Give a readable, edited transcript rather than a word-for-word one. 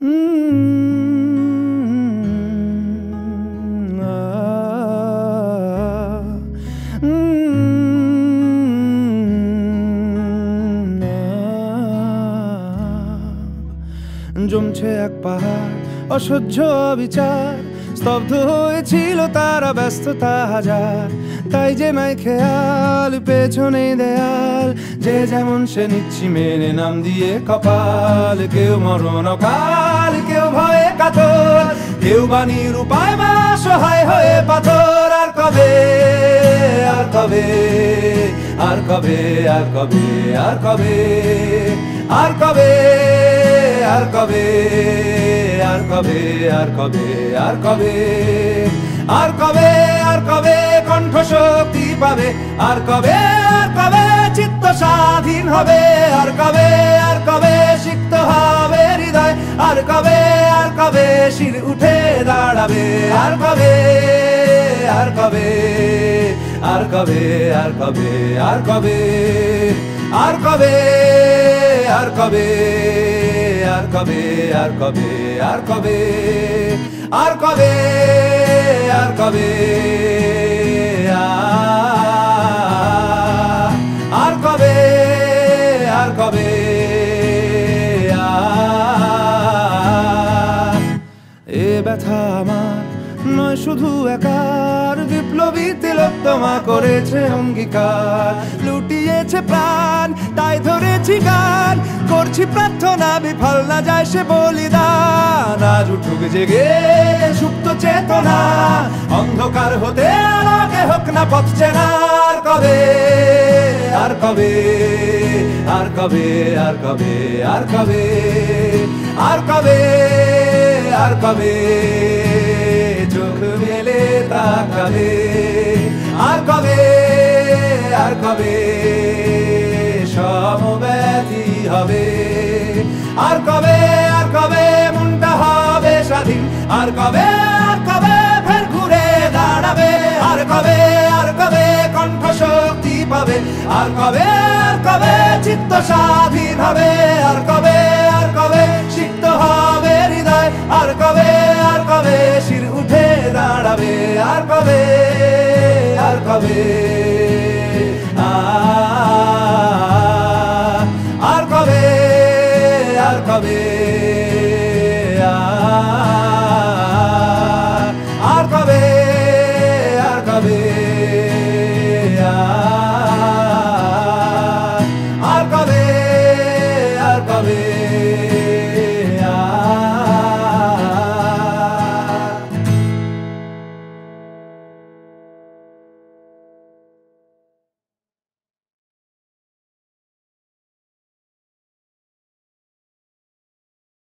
জমছে এক পাহাড় অসহ্য বিচার, স্তব্ধ হয়েছিল তারা ব্যস্ততা হাজার। তাই যে নাই খেয়াল পেছনে দেয়াল, যে যেমন সে নিচ্ছি মেনে নাম দিয়ে কপাল। কেউ মরণ অকাল, কেউ ভয়ে কাতর, কেউ বাণীর উপায় বা সহায় হয়ে পাথর। আর কবে, আর কবে, আর কবে, আর কবে, আর কবে, আর কবে, আর কবে, আর কবে, আর কবে, আর কবে, আর কবে, আর কবে কণ্ঠ শক্তি পাবে, আর কবে, আর কবে চিত্ত স্বাধীন হবে, আর কবে, আর কবে সিক্ত হবে হৃদয়, আর কবে, আর কবে শির উঠে দাঁড়াবে, আর কবে, আর কবে, আর কবে, আর কবে, আর কবে, আর কবে, আর কবে, আর কবে, আর কবে, আর কবে, আর কবে, আর কবে, আর কবে, আর কবে, এ ব্যথা আমার নয় শুধু একার, বিপ্লবী তিলোত্তমা করেছে অঙ্গীকার। লুটিয়েছে প্রাণ তাই ধরেছি গান, করছি প্রার্থনা বিফল না যায় সে বলিদান। আজ উঠুক জেগে সুপ্ত চেতনা, অন্ধকার হতে আলোকে হোক না পথ চেনা। আর কবে, আর কবে, আর কবে, আর কবে, আর কবে, আর কবে, আর কবে চোখ মেলে তাকাবে, আর কবে, আর কবে সমব্যথী হবে, আর কবে, আর কবে মনটা হবে স্বাধীন, আর কবে, আর কবে ফের ঘুরে দাঁড়াবে, আর কবে, আর কবে কণ্ঠ শক্তি পাবে, আর কবে, আর কবে চিত্ত স্বাধীন হবে, আর কবে।